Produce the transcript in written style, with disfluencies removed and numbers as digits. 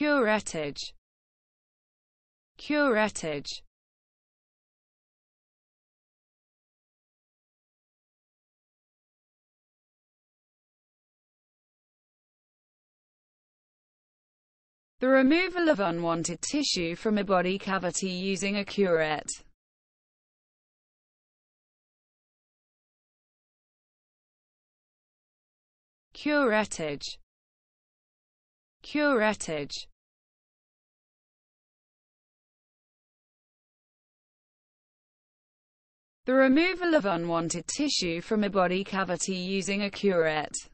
Curettage. Curettage. The removal of unwanted tissue from a body cavity using a curette. Curettage. Curettage. The removal of unwanted tissue from a body cavity using a curette.